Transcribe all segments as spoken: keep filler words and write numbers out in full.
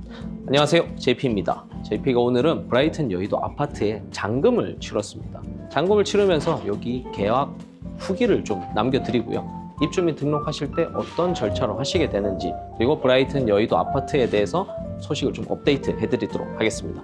안녕하세요, 제이피입니다. 제이피가 오늘은 브라이튼 여의도 아파트에 잔금을 치렀습니다. 잔금을 치르면서 여기 계약 후기를 좀 남겨드리고요. 입주민 등록하실 때 어떤 절차로 하시게 되는지, 그리고 브라이튼 여의도 아파트에 대해서 소식을 좀 업데이트 해드리도록 하겠습니다.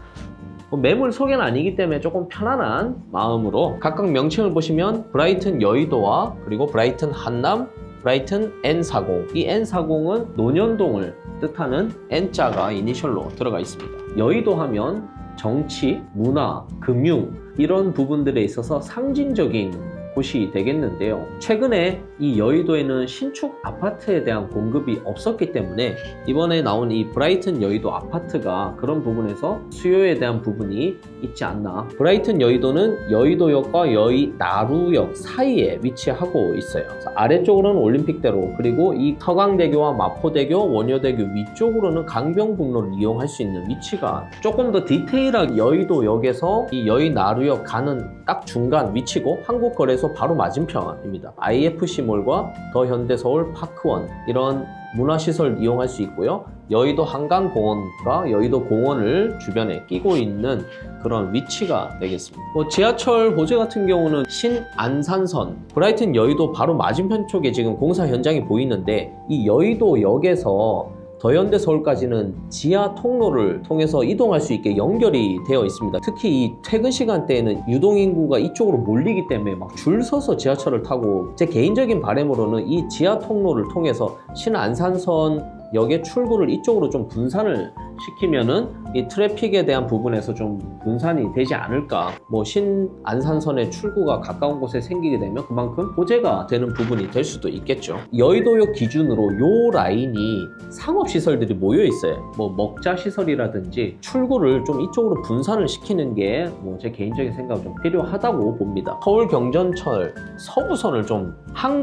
매물 소개는 아니기 때문에 조금 편안한 마음으로 각각 명칭을 보시면 브라이튼 여의도와 그리고 브라이튼 한남, 브라이튼 엔 사십, 이 엔 사십은 논현동을 뜻하는 N자가 이니셜로 들어가 있습니다. 여의도 하면 정치, 문화, 금융 이런 부분들에 있어서 상징적인 곳이 되겠는데요. 최근에 이 여의도에는 신축 아파트에 대한 공급이 없었기 때문에 이번에 나온 이 브라이튼 여의도 아파트가 그런 부분에서 수요에 대한 부분이 있지 않나. 브라이튼 여의도는 여의도역과 여의나루역 사이에 위치하고 있어요. 아래쪽으로는 올림픽대로, 그리고 이 서강대교와 마포대교, 원효대교 위쪽으로는 강변북로를 이용할 수 있는 위치가 조금 더 디테일하게 여의도역에서 이 여의나루역 가는 딱 중간 위치고, 한국거래소 바로 맞은편입니다. 아이에프씨몰과 더 현대서울 파크원 이런 문화시설 이용할 수 있고요. 여의도 한강공원과 여의도 공원을 주변에 끼고 있는 그런 위치가 되겠습니다. 뭐 지하철 호재 같은 경우는 신안산선, 브라이튼 여의도 바로 맞은편 쪽에 지금 공사 현장이 보이는데, 이 여의도역에서 더현대 서울까지는 지하 통로를 통해서 이동할 수 있게 연결이 되어 있습니다. 특히 이 퇴근 시간대에는 유동인구가 이쪽으로 몰리기 때문에 막 줄 서서 지하철을 타고, 제 개인적인 바람으로는 이 지하 통로를 통해서 신안산선 역의 출구를 이쪽으로 좀 분산을 시키면은 이 트래픽에 대한 부분에서 좀 분산이 되지 않을까. 뭐 신안산선의 출구가 가까운 곳에 생기게 되면 그만큼 호재가 되는 부분이 될 수도 있겠죠. 여의도역 기준으로 요 라인이 상업시설들이 모여 있어요. 뭐 먹자시설이라든지 출구를 좀 이쪽으로 분산을 시키는 게 뭐 제 개인적인 생각은 좀 필요하다고 봅니다. 서울경전철 서부선을 좀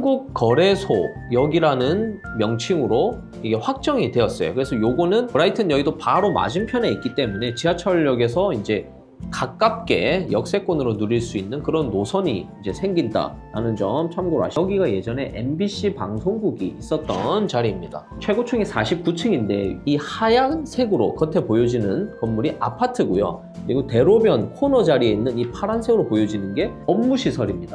한국거래소역이라는 명칭으로 이게 확정이 되었어요. 그래서 요거는 브라이튼 여의도 바로 맞은편에 있기 때문에 지하철역에서 이제 가깝게 역세권으로 누릴 수 있는 그런 노선이 이제 생긴다라는 점 참고로 하시고, 여기가 예전에 엠비씨 방송국이 있었던 자리입니다. 최고층이 사십구 층인데 이 하얀색으로 겉에 보여지는 건물이 아파트고요. 그리고 대로변 코너 자리에 있는 이 파란색으로 보여지는 게 업무시설입니다.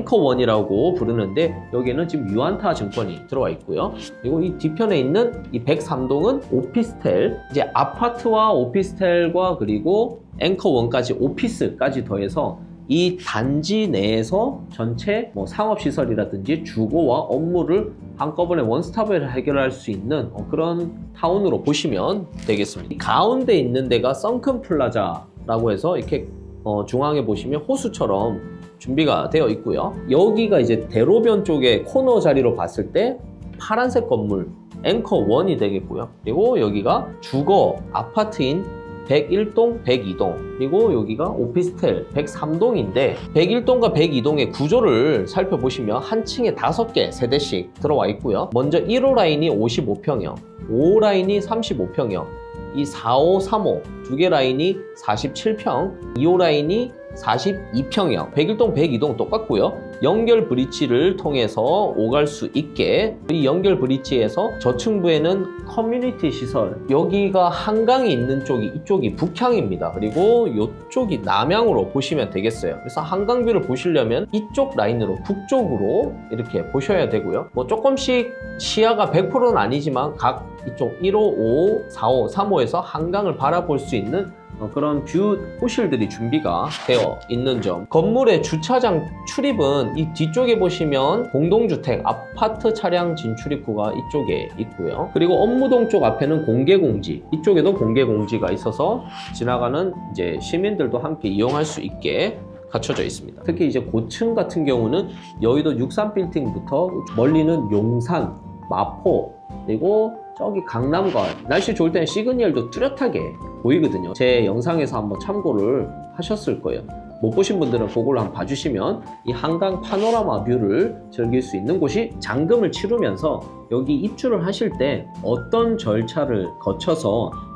앵커원이라고 부르는데 여기에는 지금 유안타 증권이 들어와 있고요. 그리고 이 뒤편에 있는 이 백삼 동은 오피스텔, 이제 아파트와 오피스텔과 그리고 앵커원까지 오피스까지 더해서 이 단지 내에서 전체 뭐 상업시설이라든지 주거와 업무를 한꺼번에 원스톱으로 해결할 수 있는 그런 타운으로 보시면 되겠습니다. 가운데 있는 데가 썬큰 플라자라고 해서 이렇게 어 중앙에 보시면 호수처럼 준비가 되어 있고요. 여기가 이제 대로변 쪽에 코너 자리로 봤을 때 파란색 건물 앵커원이 되겠고요. 그리고 여기가 주거 아파트인 백일 동, 백이 동, 그리고 여기가 오피스텔 백삼 동인데 백일 동과 백이 동의 구조를 살펴보시면 한 층에 다섯 개 세대씩 들어와 있고요. 먼저 일 호 라인이 오십오 평형, 오 호 라인이 삼십오 평형, 이 사 호, 삼 호 두 개 라인이 사십칠 평, 이 호 라인이 사십이 평형, 백일 동, 백이 동 똑같고요. 연결 브릿지를 통해서 오갈 수 있게, 이 연결 브릿지에서 저층부에는 커뮤니티 시설, 여기가 한강이 있는 쪽이 이쪽이 북향입니다. 그리고 이쪽이 남향으로 보시면 되겠어요. 그래서 한강뷰를 보시려면 이쪽 라인으로 북쪽으로 이렇게 보셔야 되고요. 뭐 조금씩 시야가 백 퍼센트는 아니지만 각 이쪽 일 호, 오 호, 사 호, 삼 호에서 한강을 바라볼 수 있는 어, 그런 뷰 호실들이 준비가 되어 있는 점. 건물의 주차장 출입은 이 뒤쪽에 보시면 공동주택 아파트 차량 진출입구가 이쪽에 있고요. 그리고 업무동 쪽 앞에는 공개공지, 이쪽에도 공개공지가 있어서 지나가는 이제 시민들도 함께 이용할 수 있게 갖춰져 있습니다. 특히 이제 고층 같은 경우는 여의도 육십삼 빌딩부터 멀리는 용산, 마포, 그리고 저기 강남과 날씨 좋을 때는 시그널도 뚜렷하게 보이거든요. 제 영상에서 한번 참고를 하셨을 거예요. 못 보신 분들은 그걸로 한번 봐주시면 이 한강 파노라마 뷰를 즐길 수 있는 곳이, 잔금을 치르면서 여기 입주를 하실 때 어떤 절차를 거쳐서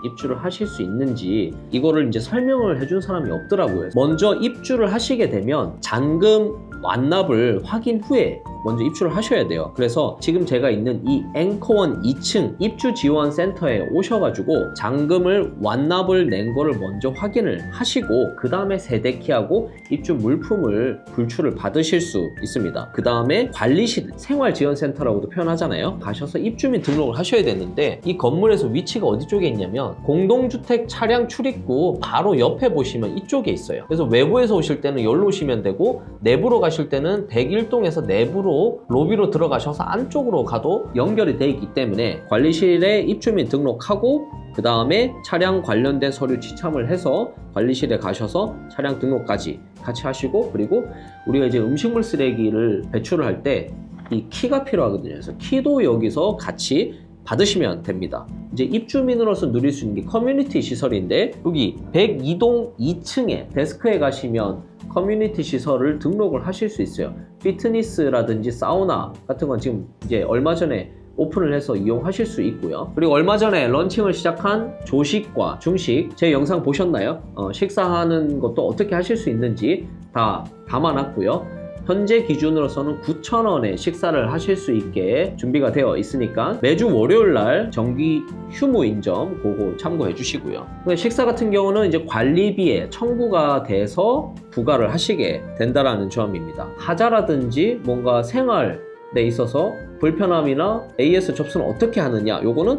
입주를 하실 수 있는지 이거를 이제 설명을 해준 사람이 없더라고요. 먼저 입주를 하시게 되면 잔금 완납을 확인 후에 먼저 입주를 하셔야 돼요. 그래서 지금 제가 있는 이 앵커원 이 층 입주지원센터에 오셔가지고 잔금을 완납을 낸 거를 먼저 확인을 하시고 그 다음에 세대키하고 입주 물품을 불출을 받으실 수 있습니다. 그 다음에 관리실, 생활지원센터라고도 표현하잖아요. 가셔서 입주민 등록을 하셔야 되는데 이 건물에서 위치가 어디 쪽에 있냐면 공동주택 차량 출입구 바로 옆에 보시면 이쪽에 있어요. 그래서 외부에서 오실 때는 여기로 오시면 되고 내부로 가실 때는 백일 동에서 내부로 로비로 들어가셔서 안쪽으로 가도 연결이 돼 있기 때문에 관리실에 입주민 등록하고 그 다음에 차량 관련된 서류 지참을 해서 관리실에 가셔서 차량 등록까지 같이 하시고, 그리고 우리가 이제 음식물 쓰레기를 배출을 할 때 이 키가 필요하거든요. 그래서 키도 여기서 같이 받으시면 됩니다. 이제 입주민으로서 누릴 수 있는 게 커뮤니티 시설인데 여기 백이 동 이 층에 데스크에 가시면 커뮤니티 시설을 등록을 하실 수 있어요. 피트니스라든지 사우나 같은 건 지금 이제 얼마 전에 오픈을 해서 이용하실 수 있고요. 그리고 얼마 전에 런칭을 시작한 조식과 중식, 제 영상 보셨나요? 어, 식사하는 것도 어떻게 하실 수 있는지 다 담아놨고요. 현재 기준으로서는 구천 원에 식사를 하실 수 있게 준비가 되어 있으니까 매주 월요일날 정기 휴무 인점 그거 참고해 주시고요. 식사 같은 경우는 이제 관리비에 청구가 돼서 부과를 하시게 된다라는 점입니다. 하자라든지 뭔가 생활에 있어서 불편함이나 에이에스 접수는 어떻게 하느냐, 요거는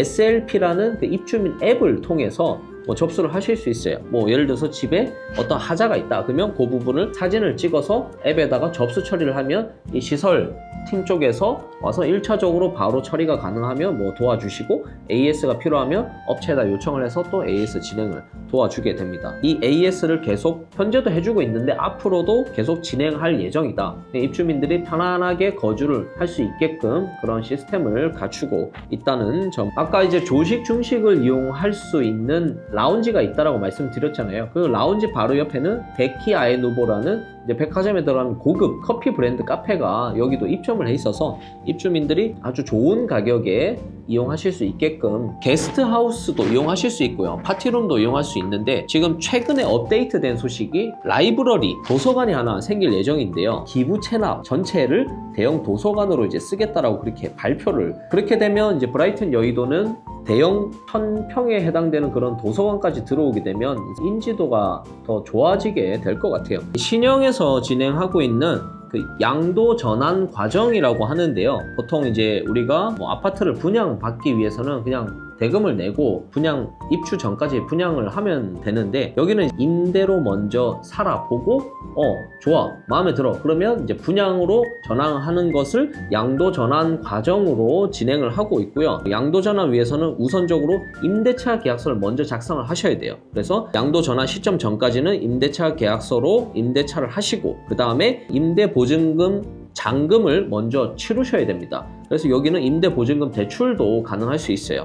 에스엘피라는 그 입주민 앱을 통해서 뭐 접수를 하실 수 있어요. 뭐 예를 들어서 집에 어떤 하자가 있다 그러면 그 부분을 사진을 찍어서 앱에다가 접수 처리를 하면 이 시설 팀 쪽에서 와서 일 차적으로 바로 처리가 가능하면 뭐 도와주시고, 에이에스가 필요하면 업체에다 요청을 해서 또 에이에스 진행을 도와주게 됩니다. 이 에이에스를 계속 현재도 해주고 있는데 앞으로도 계속 진행할 예정이다. 입주민들이 편안하게 거주를 할 수 있게끔 그런 시스템을 갖추고 있다는 점. 아까 이제 조식 중식을 이용할 수 있는 라운지가 있다라고 말씀드렸잖아요. 그 라운지 바로 옆에는 데키 아에누보라는 이제 백화점에 들어가는 고급 커피 브랜드 카페가 여기도 입점을 해 있어서 입주민들이 아주 좋은 가격에 이용하실 수 있게끔 게스트하우스도 이용하실 수 있고요, 파티룸도 이용할 수 있는데 지금 최근에 업데이트된 소식이 라이브러리, 도서관이 하나 생길 예정인데요. 기부 체납 전체를 대형 도서관으로 이제 쓰겠다라고 그렇게 발표를, 그렇게 되면 이제 브라이튼 여의도는 대형 천평에 해당되는 그런 도서관까지 들어오게 되면 인지도가 더 좋아지게 될 것 같아요. 신형에서 진행하고 있는 그 양도 전환 과정이라고 하는데요. 보통 이제 우리가 뭐 아파트를 분양받기 위해서는 그냥 대금을 내고 분양 입주 전까지 분양을 하면 되는데 여기는 임대로 먼저 살아보고 어 좋아 마음에 들어 그러면 이제 분양으로 전환하는 것을 양도 전환 과정으로 진행을 하고 있고요. 양도 전환 위해서는 우선적으로 임대차 계약서를 먼저 작성을 하셔야 돼요. 그래서 양도 전환 시점 전까지는 임대차 계약서로 임대차를 하시고 그 다음에 임대 보증금 잔금을 먼저 치르셔야 됩니다. 그래서 여기는 임대 보증금 대출도 가능할 수 있어요.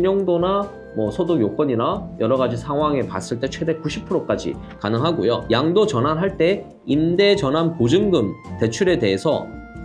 신용도나 뭐 소득 요건이나 여러 가지 상황에 봤을 때 최대 구십 퍼센트까지 가능하고요. 양도 전환할 때 임대 전환 보증금 대출에 대해서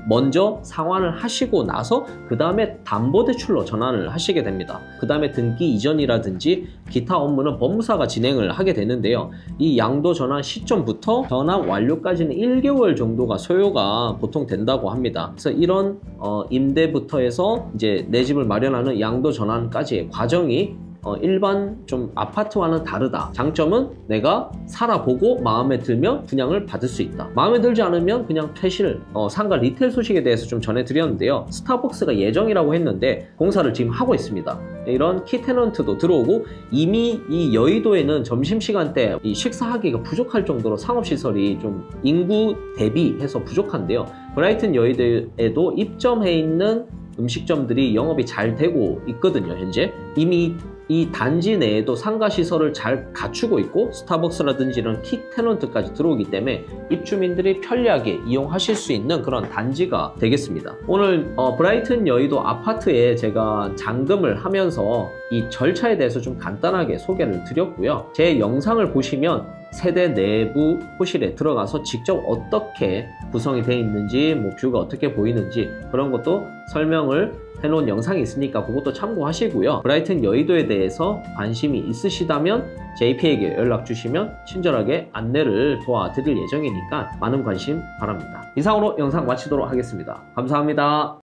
먼저 상환을 하시고 나서 그 다음에 담보대출로 전환을 하시게 됩니다. 그 다음에 등기 이전이라든지 기타 업무는 법무사가 진행을 하게 되는데요. 이 양도 전환 시점부터 전환 완료까지는 일 개월 정도가 소요가 보통 된다고 합니다. 그래서 이런 어, 임대부터 해서 이제 내 집을 마련하는 양도 전환까지의 과정이 어, 일반 좀 아파트와는 다르다. 장점은 내가 살아보고 마음에 들면 분양을 받을 수 있다. 마음에 들지 않으면 그냥 퇴실. 어, 상가 리테일 소식에 대해서 좀 전해드렸는데요. 스타벅스가 예정이라고 했는데 공사를 지금 하고 있습니다. 이런 키테넌트도 들어오고 이미 이 여의도에는 점심시간대 이 식사하기가 부족할 정도로 상업시설이 좀 인구 대비해서 부족한데요. 브라이튼 여의도에도 입점해 있는 음식점들이 영업이 잘 되고 있거든요. 현재 이미 이 단지 내에도 상가시설을 잘 갖추고 있고 스타벅스라든지 이런 키 테넌트까지 들어오기 때문에 입주민들이 편리하게 이용하실 수 있는 그런 단지가 되겠습니다. 오늘 어, 브라이튼 여의도 아파트에 제가 잔금을 하면서 이 절차에 대해서 좀 간단하게 소개를 드렸고요. 제 영상을 보시면 세대 내부 호실에 들어가서 직접 어떻게 구성이 되어 있는지, 뭐 뷰가 어떻게 보이는지 그런 것도 설명을 해놓은 영상이 있으니까 그것도 참고하시고요. 브라이튼 여의도에 대해서 관심이 있으시다면 제이피에게 연락 주시면 친절하게 안내를 도와드릴 예정이니까 많은 관심 바랍니다. 이상으로 영상 마치도록 하겠습니다. 감사합니다.